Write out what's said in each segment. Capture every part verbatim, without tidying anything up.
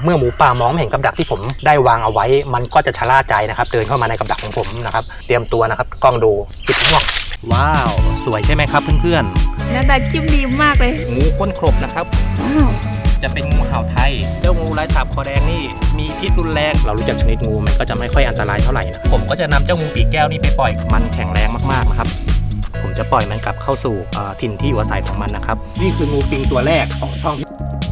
เมื่อหมูป่ามองไม่เห็นกับดักที่ผมได้วางเอาไว้มันก็จะชะล่าใจนะครับเดินเข้ามาในกับดักของผมนะครับเตรียมตัวนะครับกล้องดูจุดม่วงว้าวสวยใช่ไหมครับเพื่อนๆหน้าตาจิ้มดีมากเลยงูก้นครบนะครับจะเป็นงูเห่าไทยเจ้างูลายสาบคอแดงนี่มีพิษรุนแรงเรารู้จักชนิดงูมันก็จะไม่ค่อยอันตรายเท่าไหร่นะผมก็จะนำเจ้างูปีกแก้วนี่ไปปล่อยมันแข็งแรงมากๆนะครับผมจะปล่อยมันกลับเข้าสู่ถิ่นที่อยู่อาศัยของมันนะครับนี่คืองูปิงตัวแรกของช่อง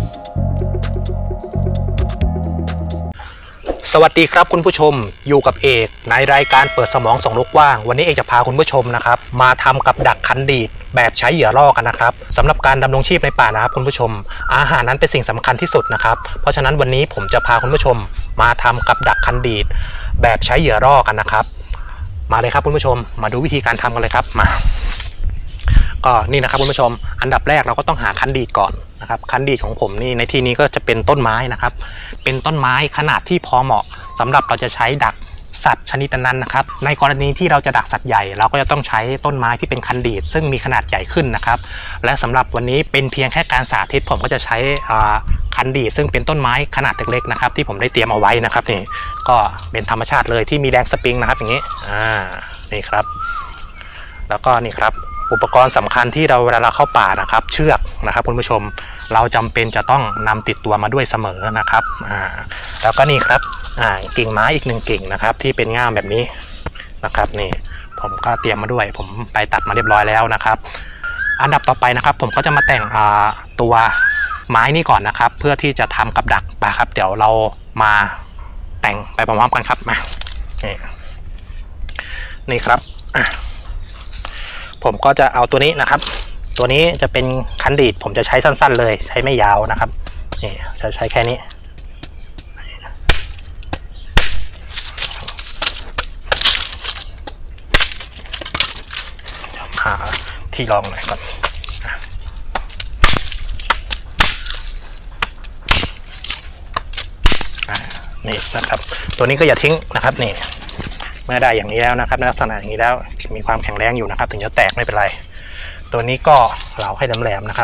สวัสดีครับคุณผู้ชมอยู่กับเอกในรายการเปิดสมองส่องโลกกว้างวันนี้เอกจะพาคุณผู้ชมนะครับมาทำกับดักคันดีดแบบใช้เหยื่อล่อกันนะครับสำหรับการดำรงชีพในป่านะครับคุณผู้ชมอาหารนั้นเป็นสิ่งสำคัญที่สุดนะครับเพราะฉะนั้นวันนี้ผมจะพาคุณผู้ชมมาทำกับดักคันดีดแบบใช้เหยื่อล่อกันนะครับมาเลยครับคุณผู้ชมมาดูวิธีการทำกันเลยครับมาก็นี่นะครับคุณผู้ชมอันดับแรกเราก็ต้องหาคันดีดก่อนนะครับคันดีดของผมนี่ในที่นี้ก็จะเป็นต้นไม้นะครับเป็นต้นไม้ขนาดที่พอเหมาะสำหรับเราจะใช้ดักสัตว์ชนิดนั้นนะครับในกรณีที่เราจะดักสัตว์ใหญ่เราก็จะต้องใช้ต้นไม้ที่เป็นคันดีดซึ่งมีขนาดใหญ่ขึ้นนะครับและสำหรับวันนี้เป็นเพียงแค่การสาธิตผมก็จะใช้คันดีดซึ่งเป็นต้นไม้ขนาดเล็กๆนะครับที่ผมได้เตรียมเอาไว้นะครับนี่ก็เป็นธรรมชาติเลยที่มีแรงสปริงนะครับอย่างนี้อ่านี่ครับแล้วก็นี่ครับอุปกรณ์สำคัญที่เราเวลาเราเข้าป่านะครับเชือกนะครับคุณผู้ชมเราจำเป็นจะต้องนำติดตัวมาด้วยเสมอนะครับอ่าแล้วก็นี่ครับอ่ากิ่งไม้อีกหนึ่งกิ่งนะครับที่เป็นง่ามแบบนี้นะครับนี่ผมก็เตรียมมาด้วยผมไปตัดมาเรียบร้อยแล้วนะครับอันดับต่อไปนะครับผมก็จะมาแต่งอ่าตัวไม้นี่ก่อนนะครับเพื่อที่จะทำกับดักปลาครับเดี๋ยวเรามาแต่งไปพร้อมๆกันครับมานี่นี่ครับผมก็จะเอาตัวนี้นะครับตัวนี้จะเป็นคันดีดผมจะใช้สั้นๆเลยใช้ไม่ยาวนะครับนี่จะใช้แค่นี้หาที่รองหน่อยก่อนนี่นะครับตัวนี้ก็อย่าทิ้งนะครับนี่เมื่อได้อย่างนี้แล้วนะครับลักษณะอย่างนี้แล้วมีความแข็งแรงอยู่นะครับถึงจะแตกไม่เป็นไรตัวนี้ก็เหลาให้แหลมๆนะครับ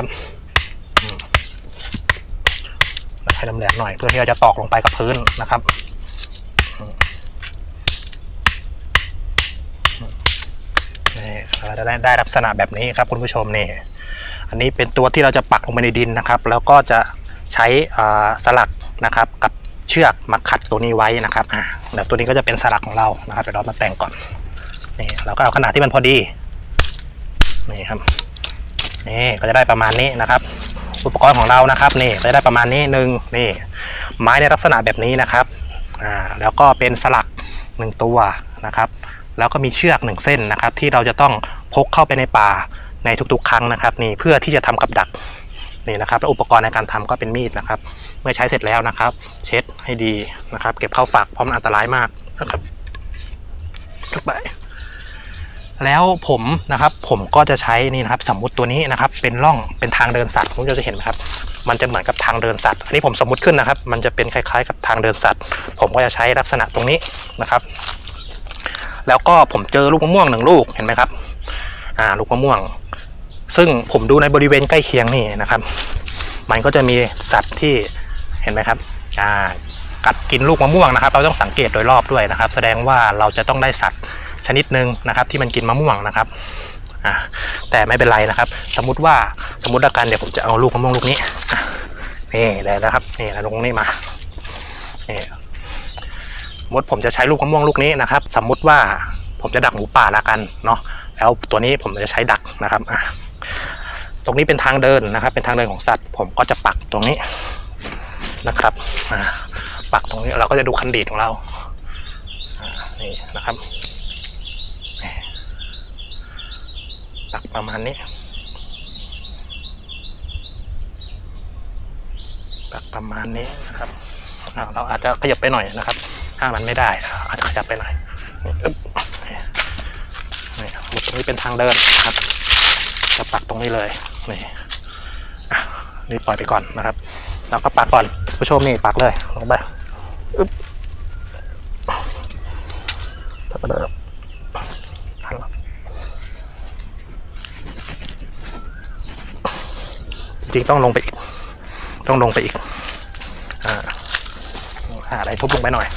ให้แหลมๆหน่อยเพื่อที่เราจะตอกลงไปกับพื้นนะครับนี่เราจะได้ได้ลักษณะแบบนี้ครับคุณผู้ชมนี่อันนี้เป็นตัวที่เราจะปักลงไปในดินนะครับแล้วก็จะใช้สลักนะครับกับเชือกมาขัดตัวนี้ไว้นะครับอ่าแล้วตัวนี้ก็จะเป็นสลักของเรานะครับเดี๋ยวเรามาแต่งก่อนนี่เราก็เอาขนาดที่มันพอดีนี่ครับนี่ก็จะได้ประมาณนี้นะครับอุปกรณ์ของเรานะครับนี่ก็จะได้ประมาณนี้หนึ่งนี่ไม้ในลักษณะแบบนี้นะครับอ่าแล้วก็เป็นสลักหนึ่งตัวนะครับแล้วก็มีเชือกหนึ่งเส้นนะครับที่เราจะต้องพกเข้าไปในป่าในทุกๆครั้งนะครับนี่เพื่อที่จะทำกับดักนี่นะครับแล้วอุปกรณ์ในการทำก็เป็นมีดนะครับเมื่อใช้เสร็จแล้วนะครับเช็ดให้ดีนะครับเก็บเข้าฝักเพราะมันอันตรายมากนะครับทุกใบแล้วผมนะครับผมก็จะใช้นี่นะครับสมมุติตัวนี้นะครับเป็นร่องเป็นทางเดินสัตว์คุณจะเห็นไหมครับมันจะเหมือนกับทางเดินสัตว์อันนี้ผมสมมุติขึ้นนะครับมันจะเป็นคล้ายๆกับทางเดินสัตว์ผมก็จะใช้ลักษณะตรงนี้นะครับแล้วก็ผมเจอลูกมะม่วงหนึ่งลูกเห็นไหมครับอ่าลูกมะม่วงซึ่งผมดูในบริเวณใกล้เคียงนี่นะครับมันก็จะมีสัตว์ที่เห็นไหมครับอ่ากัดกินลูกมะม่วงนะครับเราต้องสังเกตโดยรอบด้วยนะครับแสดงว่าเราจะต้องได้สัตว์ชนิดหนึ่งนะครับที่มันกินมะม่วงนะครับอ่าแต่ไม่เป็นไรนะครับสมมุติว่าสมมติอาการเดี๋ยวผมจะเอาลูกมะม่วงลูกนี้นี่เลยนะครับนี่นะลูกนี้มานี่สมมติผมจะใช้ลูกมะม่วงลูกนี้นะครับสมมุติว่าผมจะดักหมูป่าละกันเนาะแล้วตัวนี้ผมจะใช้ดักนะครับอ่ะตรงนี้เป็นทางเดินนะครับเป็นทางเดินของสัตว์ผมก็จะปักตรงนี้นะครับอ่าปักตรงนี้เราก็จะดูคันดีดของเรานี่นะครับปักประมาณนี้ปักประมาณนี้นะครับเราอาจจะขยับไปหน่อยนะครับถ้ามันไม่ได้อาจจะขยับไปหน่อยนี่ตรงนี้เป็นทางเดินครับจะปักตรงนี้เลยนี่นี่ปล่อยไปก่อนนะครับแล้วก็ปักก่อนผู้ชมนี่ปักเลยลงไปอึ๊บแล้วก็เดินจริงต้องลงไปอีกต้องลงไปอีกอ่าอะไรทุบลงไปหน่อย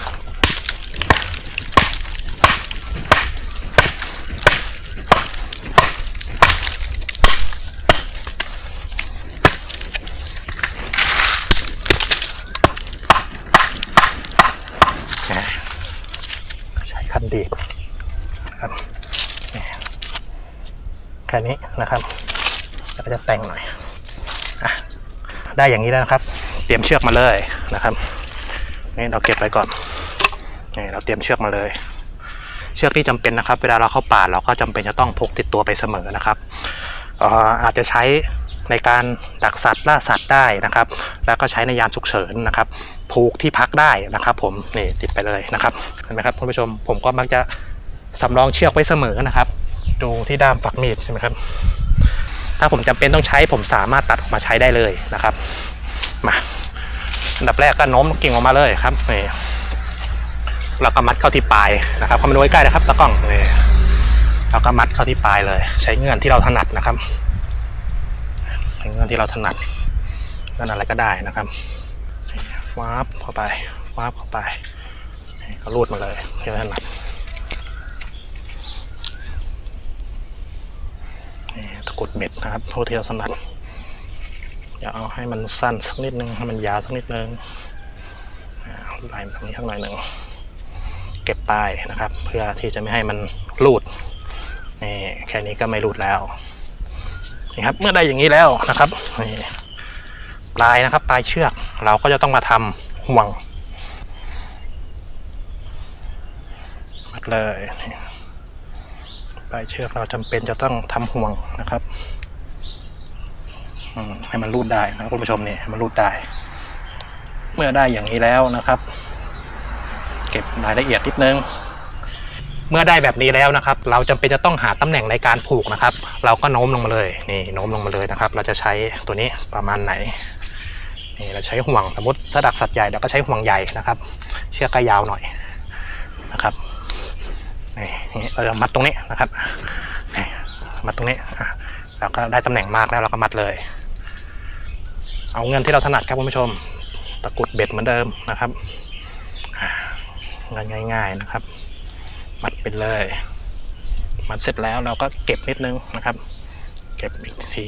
ใช้คันดีดครับแค่นี้นะครับแล้วก็จะแต่งหน่อยอ่ะได้อย่างนี้แล้วนะครับเตรียมเชือกมาเลยนะครับนี่เราเก็บไว้ก่อนนี่เราเตรียมเชือกมาเลยเชือกที่จำเป็นนะครับเวลาเราเข้าป่าเราก็จำเป็นจะต้องพกติดตัวไปเสมอนะครับเอ่ออาจจะใช้ในการดักสัตว์ล่าสัตว์ได้นะครับแล้วก็ใช้ในยามฉุกเฉินนะครับผูกที่พักได้นะครับผมนี่ติดไปเลยนะครับเห็นไหมครับคุณผู้ชมผมก็มักจะสำรองเชือกไว้เสมอนะครับดูที่ด้ามฝักมีดใช่ไหมครับถ้าผมจำเป็นต้องใช้ผมสามารถตัดออกมาใช้ได้เลยนะครับมาอันดับแรกก็โน้มกิ่งออกมาเลยครับนี่แล้วก็มัดเข้าที่ปลายนะครับเข้ามาดูใกล้ๆนะครับตะกล้องนี่แล้วก็มัดเข้าที่ปลายเลยใช้เงื่อนที่เราถนัดนะครับใช้เงื่อนที่เราถนัดนั่นอะไรก็ได้นะครับวาบเข้าไปวาบเข้าไปก็รูดมาเลยที่เราถนัดตะกุดเบ็ดนะครับโทษที่เราถนัดอย่าเอาให้มันสั้นสักนิดนึงให้มันยาวสักนิดนึงไล่ตรงนี้ข้างในหนึ่งเก็บปลายนะครับเพื่อที่จะไม่ให้มันรูดนี่แค่นี้ก็ไม่รูดแล้วนี่ครับเมื่อได้อย่างนี้แล้วนะครับนี่ปลายนะครับปลายเชือกเราก็จะต้องมาทำห่วงมัดเลยปลายเชือกเราจำเป็นจะต้องทำห่วงนะครับให้มันรูดได้นะคุณผู้ชมนี่ให้มันรูดได้เมื่อได้อย่างนี้แล้วนะครับเก็บรายละเอียดนิดนึงเมื่อได้แบบนี้แล้วนะครับเราจำเป็นจะต้องหาตำแหน่งในการผูกนะครับเราก็โน้มลงมาเลยนี่โน้มลงมาเลยนะครับเราจะใช้ตัวนี้ประมาณไหนนี่เราใช้ห่วงสมมติสดักสัตว์ใหญ่เราก็ใช้ห่วงใหญ่นะครับเชือกก็ยาวหน่อยนะครับนี่เราจะมัดตรงนี้นะครับนี่มัดตรงนี้เราก็ได้ตำแหน่งมากแล้วเราก็มัดเลยเอาเงินที่เราถนัดครับคุณผู้ชมตะกุดเบ็ดเหมือนเดิมนะครับง่ายๆนะครับมัดไปเลยมัดเสร็จแล้วเราก็เก็บนิดนึงนะครับเก็บอีกที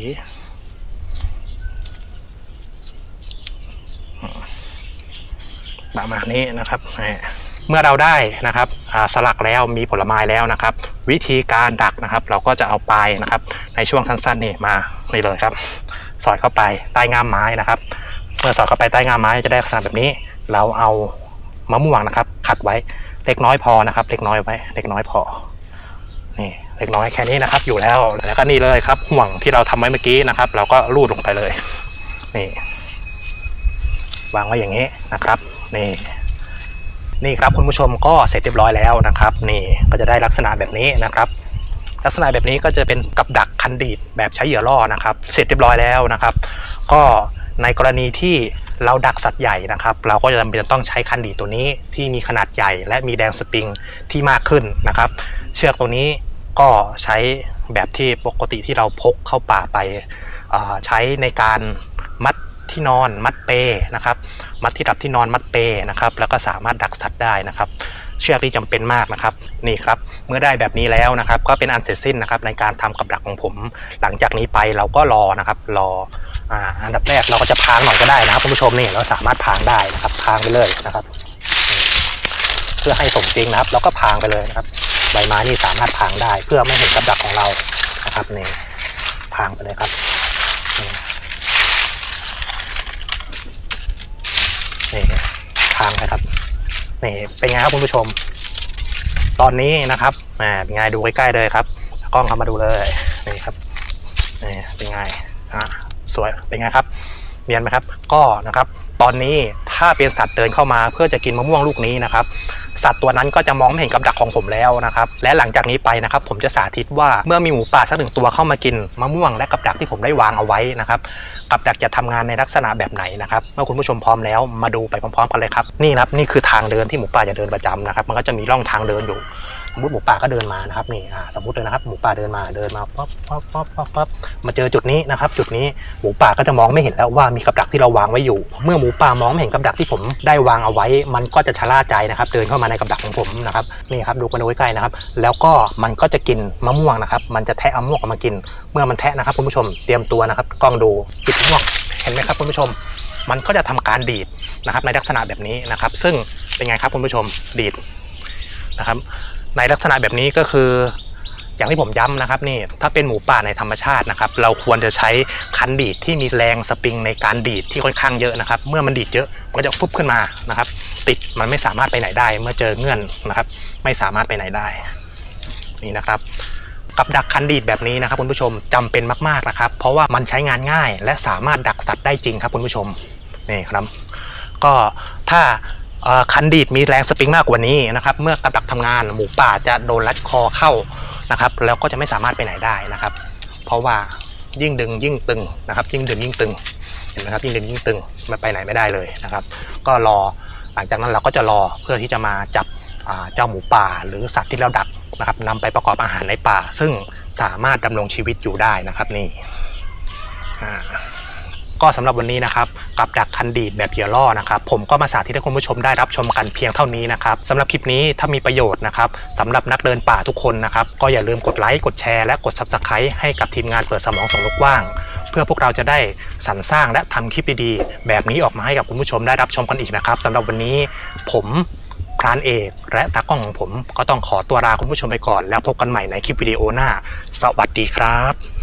ประมาณนี้นะครับเมื่อเราได้นะครับสลักแล้วมีผลไม้แล้วนะครับวิธีการดักนะครับเราก็จะเอาปลายนะครับในช่วงสั้นๆนี่มานี่เลยครับสอดเข้าไปใต้ง่ามไม้นะครับเมื่อสอดเข้าไปใต้ง่ามไม้จะได้ลักษณะแบบนี้เราเอามะม่วงนะครับขัดไว้เล็กน้อยพอนะครับเล็กน้อยไว้เล็กน้อยพอนี่เล็กน้อยแค่นี้นะครับอยู่แล้วแล้วก็นี่เลยครับห่วงที่เราทำไว้เมื่อกี้นะครับเราก็ลูดลงไปเลยนี่วางไว้อย่างนี้นะครับนี่นี่ครับคุณผู้ชมก็เสร็จเรียบร้อยแล้วนะครับนี่ก็จะได้ลักษณะแบบนี้นะครับลักษณะแบบนี้ก็จะเป็นกับดักคันดีดแบบใช้เหยื่อล่อนะครับเสร็จเรียบร้อยแล้วนะครับก็ในกรณีที่เราดักสัตว์ใหญ่นะครับเราก็จะจำเป็นต้องใช้คันดีดตัวนี้ที่มีขนาดใหญ่และมีแดงสปริงที่มากขึ้นนะครับเชือกตัวนี้ก็ใช้แบบที่ปกติที่เราพกเข้าป่าไปใช้ในการมัดที่นอนมัดเปนะครับมัดที่ดับที่นอนมัดเปนะครับแล้วก็สามารถดักสัตว์ได้นะครับเชือกที่จำเป็นมากนะครับนี่ครับเมื่อได้แบบนี้แล้วนะครับก็เป็นอันเสร็จสิ้นนะครับในการทำกับดักของผมหลังจากนี้ไปเราก็รอนะครับรออ่าอันดับแรกเราก็จะพางหน่อยก็ได้นะครับคุณผู้ชมนี่เราสามารถพางได้นะครับพางไปเลยนะครับเพื่อให้สมจริงนะครับเราก็พางไปเลยนะครับใบไม้นี่สามารถพางได้เพื่อไม่เห็นกับดักของเรานะครับนี่พางไปเลยครับนี่ทางนะครับนี่เป็นไงครับคุณผู้ชมตอนนี้นะครับอ่าเป็นไงดูใกล้ๆเลยครับกล้องเข้ามาดูเลยนี่ครับนี่เป็นไงอ่าสวยเป็นไงครับเนียนไหมครับก็นะครับตอนนี้ถ้าเป็นสัตว์เดินเข้ามาเพื่อจะกินมะม่วงลูกนี้นะครับสัตว์ตัวนั้นก็จะมองไม่เห็นกับดักของผมแล้วนะครับและหลังจากนี้ไปนะครับผมจะสาธิตว่าเมื่อมีหมูป่าสักหนึ่งตัวเข้ามากินมะม่วงและกับดักที่ผมได้วางเอาไว้นะครับกับดักจะทำงานในลักษณะแบบไหนนะครับเมื่อคุณผู้ชมพร้อมแล้วมาดูไปพร้อมๆกันเลยครับนี่นะครับนี่คือทางเดินที่หมูป่าจะเดินประจำนะครับมันก็จะมีร่องทางเดินอยู่สมมติหมูป่าก็เดินมานะครับนี่อ่าสมมติเลยนะครับหมูป่าเดินมาเดินมาป๊อปป๊อปป๊อปป๊อปป๊อปมาเจอจุดนี้นะครับจุดนี้หมูป่าก็จะมองไม่เห็นแล้วว่ามีกับดักที่เราวางไว้อยู่เมื่อหมูป่ามองไม่เห็นกับดักที่ผมได้วางเอาไว้มันก็จะชะล่าใจนะครับเดินเข้ามาในกับดักของผมนะครับนี่ครับดูกันดูใกล้ๆนะครับแล้วก็มันก็จะกินมะม่วงนะครับมันจะแทะมะม่วงออกมากินเมื่อมันแทะนะครับคุณผู้ชมเตรียมตัวนะครับกล้องดูจุดม่วงเห็นไหมครับคุณผู้ชมมันก็จะทำการดีดนะครับในลักษณะแบบนี้นะครับซึ่งเป็นไงครับคุณผู้ชมดีดนะครับในลักษณะแบบนี้ก็คืออย่างที่ผมย้ำนะครับนี่ถ้าเป็นหมูป่าในธรรมชาตินะครับเราควรจะใช้คันดีดที่มีแรงสปริงในการดีดที่ค่อนข้างเยอะนะครับเมื่อมันดีดเยอะมันก็จะฟุบขึ้นมานะครับติดมันไม่สามารถไปไหนได้เมื่อเจอเงื่อนนะครับไม่สามารถไปไหนได้นี่นะครับกับดักคันดีดแบบนี้นะครับคุณผู้ชมจำเป็นมากๆนะครับเพราะว่ามันใช้งานง่ายและสามารถดักสัตว์ได้จริงครับคุณผู้ชมนี่ครับก็ถ้าคันดีดมีแรงสปริงมากกว่านี้นะครับเมื่อกับดักทำงานหมูป่าจะโดนรัดคอเข้านะครับแล้วก็จะไม่สามารถไปไหนได้นะครับเพราะว่ายิ่งดึงยิ่งตึงนะครับยิ่งดึงยิ่งตึงเห็นไหมครับยิ่งดึงยิ่งตึงไม่ไปไหนไม่ได้เลยนะครับก็รอหลังจากนั้นเราก็จะรอเพื่อที่จะมาจับเจ้าหมูป่าหรือสัตว์ที่เราดักนะครับนำไปประกอบอาหารในป่าซึ่งสามารถดำรงชีวิตอยู่ได้นะครับนี่ก็สำหรับวันนี้นะครับกับดักคันดีดแบบเหยื่อล่อนะครับผมก็มาสาธิตให้คุณผู้ชมได้รับชมกันเพียงเท่านี้นะครับสำหรับคลิปนี้ถ้ามีประโยชน์นะครับสำหรับนักเดินป่าทุกคนนะครับก็อย่าลืมกดไลค์กดแชร์และกด ซับสไครบ์ ให้กับทีมงานเปิดสมองส่องนกว่างเพื่อพวกเราจะได้สรรสร้างและทำคลิปดีๆแบบนี้ออกมาให้กับคุณผู้ชมได้รับชมกันอีกนะครับสำหรับวันนี้ผมพรานเอกและตากล้องของผมก็ต้องขอตัวลาคุณผู้ชมไปก่อนแล้วพบกันใหม่ในคลิปวิดีโอหน้าสวัสดีครับ